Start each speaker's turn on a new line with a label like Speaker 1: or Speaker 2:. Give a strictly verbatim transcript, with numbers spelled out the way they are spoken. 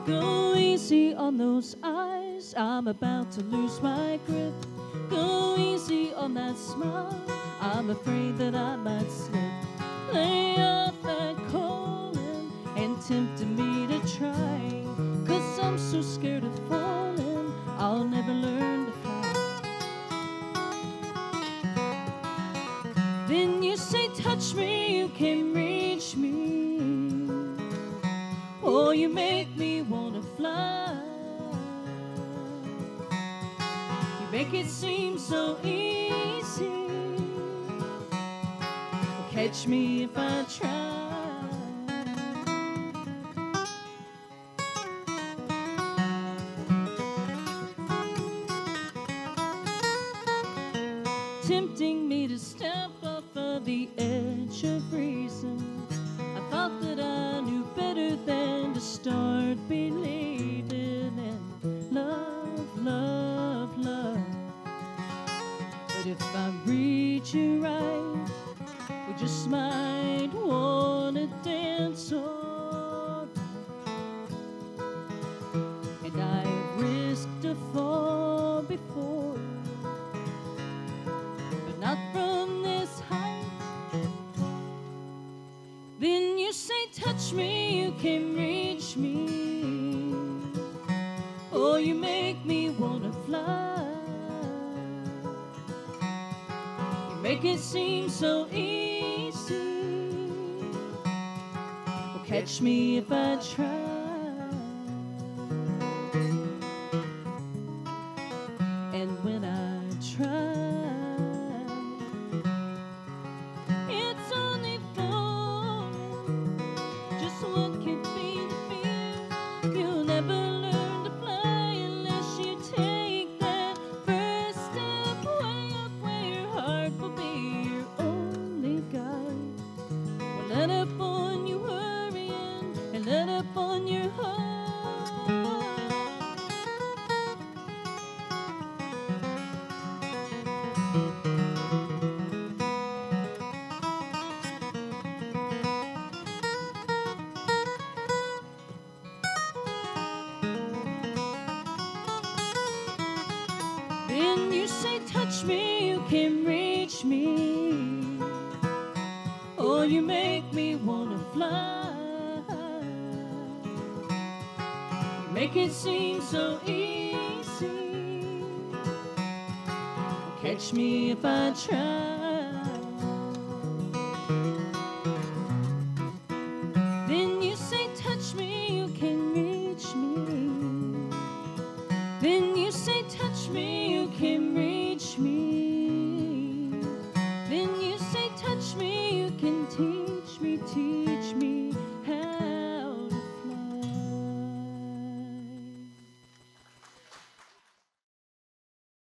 Speaker 1: Go easy on those eyes, I'm about to lose my grip. Go easy on that smile, I'm afraid that I might slip. Lay off that calling and tempting me to try, 'cause I'm so scared of falling, I'll never learn to fly. Then you say touch me, you can reach me. Oh, you make me wanna fly. You make it seem so easy. Well, catch me if I try. Tempting me to step off of the edge of reason. I thought that I knew better than to start believing in love, love, love. But if I read you right, we just might wanna dance on. And I've risked a fall before, but not from this height. Then you say touch me, you can reach me. Oh, you make me wanna fly. You make it seem so easy. Well, catch me if I try. And when I try, it's only falling. Just what could be the fear? You'll never learn to fly unless you take that first step way up where your heart will be your only guide. Well, let up on you worrying and let up on your heart. Then you say touch me, you can reach me. Oh, you make me wanna fly. You make it seem so easy. Catch me if I try.